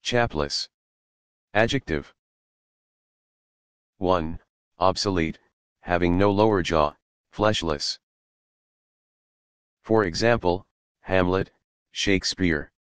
Chapless. Adjective. 1. Obsolete, having no lower jaw, fleshless. For example, Hamlet, Shakespeare.